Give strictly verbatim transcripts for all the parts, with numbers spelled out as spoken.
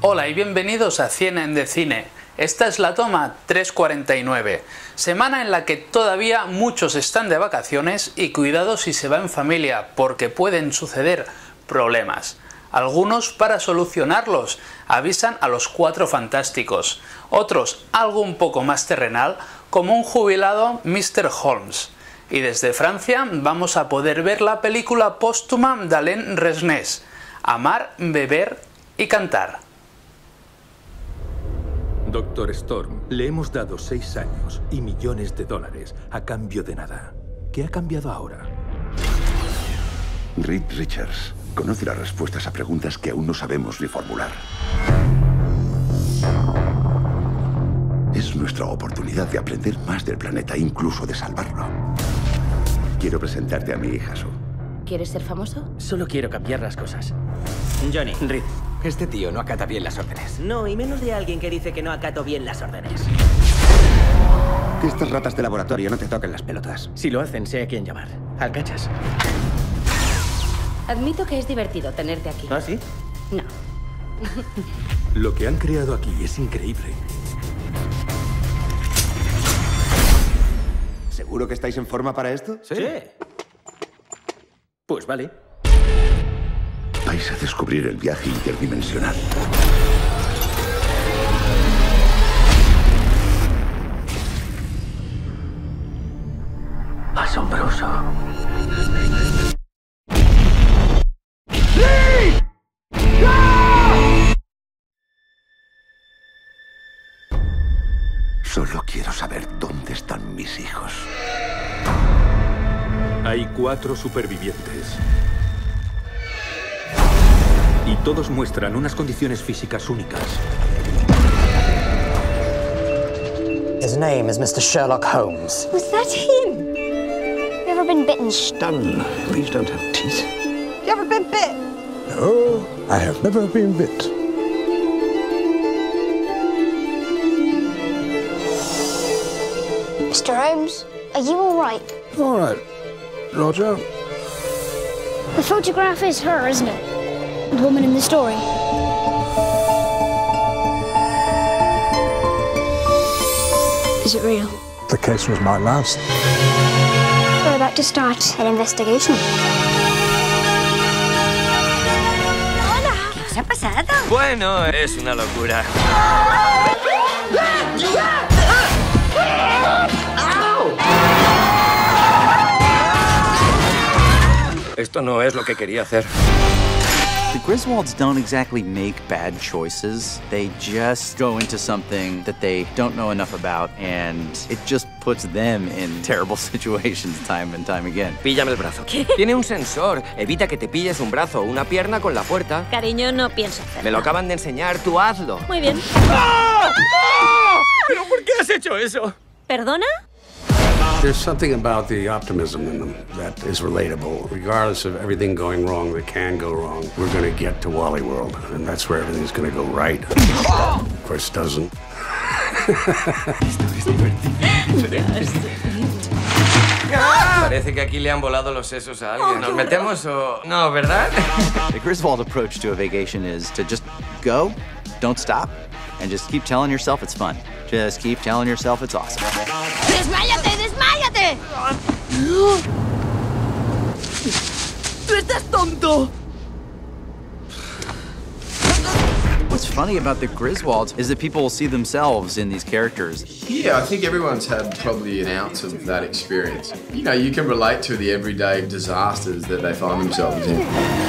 Hola y bienvenidos a cien de Cine. Esta es la toma trescientos cuarenta y nueve, semana en la que todavía muchos están de vacaciones y cuidado si se va en familia porque pueden suceder problemas. Algunos, para solucionarlos, avisan a los Cuatro Fantásticos, otros, algo un poco más terrenal, como un jubilado mister Holmes. Y desde Francia vamos a poder ver la película póstuma de Alain Resnais, Amar, beber y cantar. Doctor Storm, le hemos dado seis años y millones de dólares a cambio de nada. ¿Qué ha cambiado ahora? Reed Richards conoce las respuestas a preguntas que aún no sabemos ni formular. Es nuestra oportunidad de aprender más del planeta, incluso de salvarlo. Quiero presentarte a mi hija, Sue. ¿Quieres ser famoso? Solo quiero cambiar las cosas. Johnny. Reed. Este tío no acata bien las órdenes. No, y menos de alguien que dice que no acato bien las órdenes. Que estas ratas de laboratorio no te toquen las pelotas. Si lo hacen, sé a quién llamar. ¿Alcachas? Admito que es divertido tenerte aquí. ¿Ah, sí? No. Lo que han creado aquí es increíble. ¿Seguro que estáis en forma para esto? Sí. Pues vale. Vais a descubrir el viaje interdimensional. Asombroso. Solo quiero saber dónde están mis hijos. Hay cuatro supervivientes. Y todos muestran unas condiciones físicas únicas. His name is mister Sherlock Holmes. Was that him? You ever been bitten? Stunning. These don't have teeth. You ever been bit? No, I have never been bit. Mister Holmes, are you all right? All right, Roger. The photograph is her, isn't it? The woman in the story. Is it real? The case was my last. We're about to start an investigation. Hola. ¿Qué os ha pasado? Bueno, es una locura. Esto no es lo que quería hacer. The Griswolds don't exactly make bad choices. They just go into something that they don't know enough about, and it just puts them in terrible situations time and time again. Píllame el brazo. ¿Qué? Tiene un sensor. Evita que te pilles un brazo o una pierna con la puerta. Cariño, no pienso hacerlo. Me lo acaban de enseñar, tú hazlo. Muy bien. ¡Ah! ¡Ah! ¿Pero por qué has hecho eso? ¿Perdona? There's something about the optimism in them that is relatable. Regardless of everything going wrong that can go wrong, we're going to get to Wally World, and that's where everything's going to go right. Of course, it doesn't. Parece que aquí le han volado los sesos a alguien. ¿Nos metemos o...? No, ¿verdad? The Griswold approach to a vacation is to just go, don't stop, and just keep telling yourself it's fun. Just keep telling yourself it's awesome. ¡Desmáyate, desmáyate! ¡Tú estás tonto! What's funny about the Griswolds is that people will see themselves in these characters. Yeah, I think everyone's had probably an ounce of that experience. You know, you can relate to the everyday disasters that they find themselves in.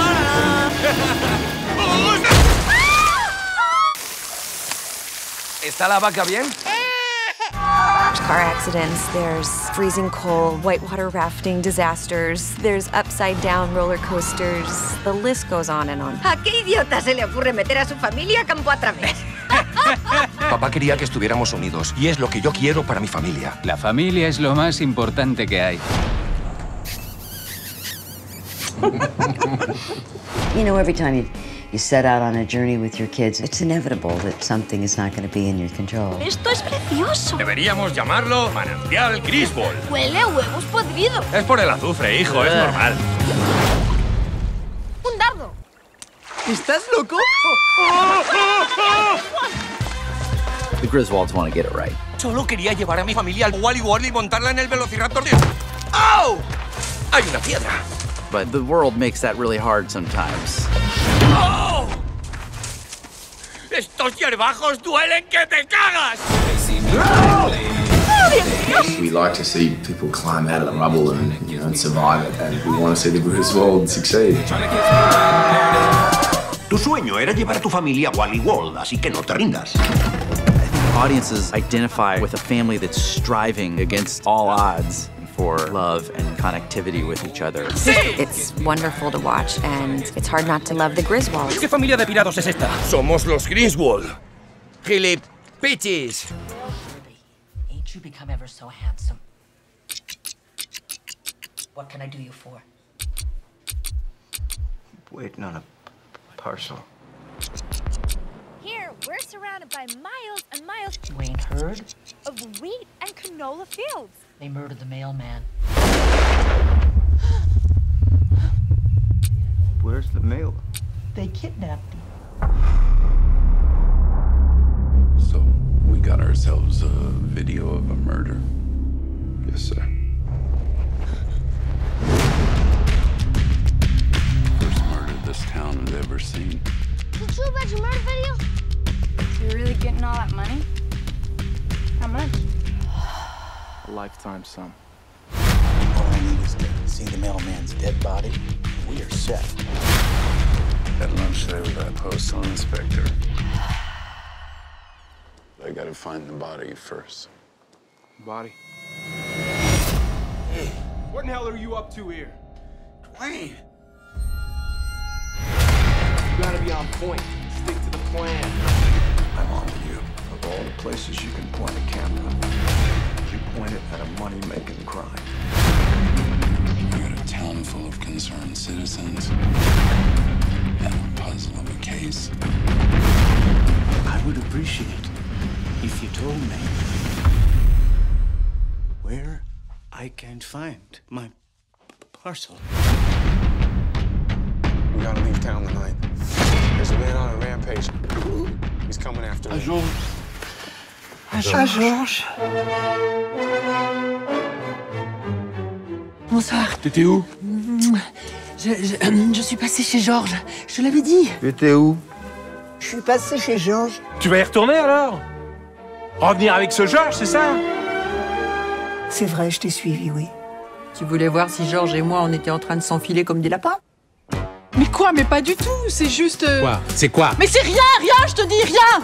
¿Está la vaca bien? There's car accidents, there's freezing cold, whitewater rafting disasters, there's upside-down roller coasters. The list goes on and on. ¿A qué idiota se le ocurre meter a su familia campo a través? Papá quería que estuviéramos unidos y es lo que yo quiero para mi familia. La familia es lo más importante que hay. You know, every time you, you set out on a journey with your kids, it's inevitable that something is not going to be in your control. Esto es precioso. Deberíamos llamarlo Manantial Griswold. Huele a huevos podridos. Es por el azufre, hijo, es normal. Un dardo. ¿Estás loco? The Griswolds want to get it right. Solo quería llevar a mi familia al Wally World y montarla en el Velociraptor de... ¡Oh! Hay una piedra. But the world makes that really hard sometimes. ¡Oh! ¡Estos hierbajos duelen que te cagas! We like to see people climb out of the rubble and, you know, and survive it, and we want to see the Griswold succeed. Tu sueño era llevar a tu familia a Wally World, así que no te rindas. Audiences identify with a family that's striving against all odds for love and connectivity with each other. It's wonderful to watch, and it's hard not to love the Griswolds. ¿Qué familia de pirados es esta? Somos los Griswold. Gilipichis. Ain't you become ever so handsome? What can I do you for? Waiting on a parcel. Here, we're surrounded by miles and miles You ain't heard? of wheat and canola fields. They murdered the mailman. Where's the mail? They kidnapped him. So, we got ourselves a video of a murder. Yes, sir. First murder this town has ever seen. Is it true about your murder video? You're really getting all that money? How much? A lifetime sum. All I need is to see the mailman's dead body. We are set. At lunch today with that postal inspector. I gotta find the body first. Body? Hey, what in hell are you up to here? Dwayne! You gotta be on point. Stick to the plan. I'm on you. Of all the places you can point a camera, you point it at a money-making crime. We got a town full of concerned citizens and a puzzle of a case. I would appreciate if you told me where I can find my parcel. We gotta leave town tonight. There's a man on a rampage. He's coming after me. Georges. Ah, Georges. Bonsoir. T'étais où? Je, je, je suis passé chez Georges. Je te l'avais dit. T'étais où? Je suis passé chez Georges. Tu vas y retourner alors? Revenir avec ce Georges, c'est ça? C'est vrai, je t'ai suivi, oui. Tu voulais voir si Georges et moi, on était en train de s'enfiler comme des lapins? Mais quoi? Mais pas du tout, c'est juste... euh, Quoi? C'est quoi? Mais c'est rien, rien, je te dis, rien!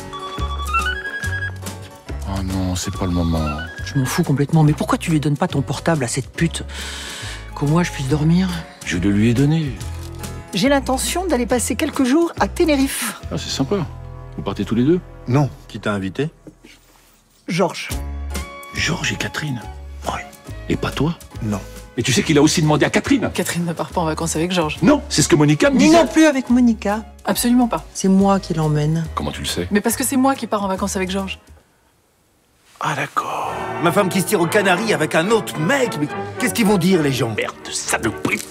Oh non, c'est pas le moment. Je m'en fous complètement, mais pourquoi tu lui donnes pas ton portable à cette pute? Qu'au moins je puisse dormir? Je le lui ai donné. J'ai l'intention d'aller passer quelques jours à Tenerife. Ah, c'est sympa. Vous partez tous les deux? Non. Qui t'a invité? Georges. Georges et Catherine? Ouais. Et pas toi? Non. Mais tu sais qu'il a aussi demandé à Catherine? Catherine ne part pas en vacances avec Georges. Non, c'est ce que Monica me Ni disait. non plus avec Monica. Absolument pas. C'est moi qui l'emmène. Comment tu le sais? Mais parce que c'est moi qui pars en vacances avec Georges. Ah d'accord. Ma femme qui se tire aux Canaries avec un autre mec, mais qu'est-ce qu'ils vont dire les gens? Merde, saloperie.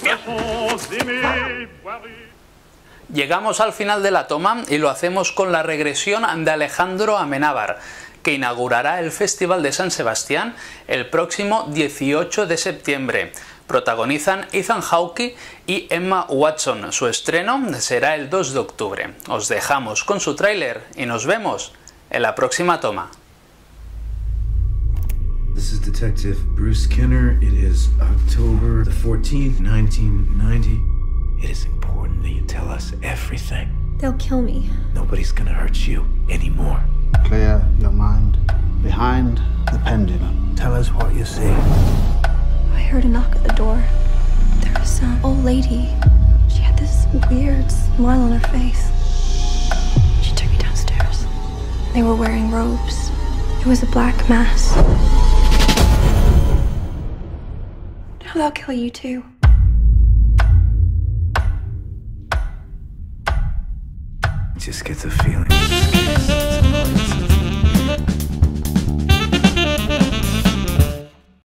Llegamos al final de la toma y lo hacemos con la regresión de Alejandro Amenábar, que inaugurará el Festival de San Sebastián el próximo dieciocho de septiembre. Protagonizan Ethan Hawke y Emma Watson. Su estreno será el dos de octubre. Os dejamos con su tráiler y nos vemos en la próxima toma. This is Detective Bruce Kenner. It is October the fourteenth, nineteen ninety. It is important that you tell us everything. They'll kill me. Nobody's gonna hurt you anymore. Clear your mind. Behind the pendulum. Tell us what you see. I heard a knock at the door. There was some old lady. She had this weird smile on her face. She took me downstairs. They were wearing robes. It was a black mass. Now they'll kill you too. Just get the feeling.